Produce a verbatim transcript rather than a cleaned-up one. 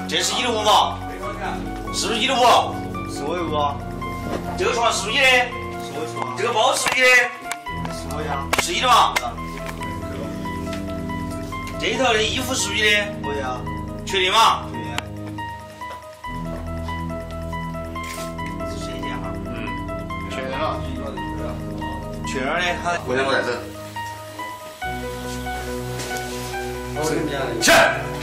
这是你的屋吗？是不是你的屋？ 是我的屋啊。 这个床是不是你的？ 是我的床。 这个包是不是你的？ 是我呀。 是你的吗？这里头的衣服是不是你的？ 我呀。 确定吗？ 确定。 是这件哈。嗯。 确认了。 去哪儿的？他我先我带走。 我跟你讲。 去。